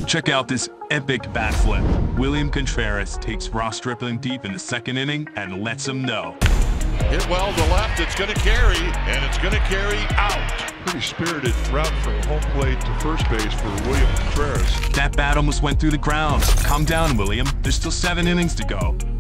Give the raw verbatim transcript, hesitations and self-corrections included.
Check out this epic bat flip. William Contreras takes Ross Stripling deep in the second inning and lets him know. Hit well to left, it's going to carry, and it's going to carry out. Pretty spirited route from home plate to first base for William Contreras. That bat almost went through the ground. Calm down, William. There's still seven innings to go.